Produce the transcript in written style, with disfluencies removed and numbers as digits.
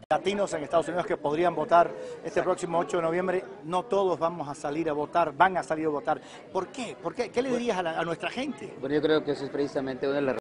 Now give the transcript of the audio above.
latinos en Estados Unidos que podrían votar este próximo 8 de noviembre. No todos vamos a salir a votar, van a salir a votar. ¿Por qué? ¿Por qué? ¿Qué le dirías a nuestra gente? Bueno, yo creo que eso es precisamente una de las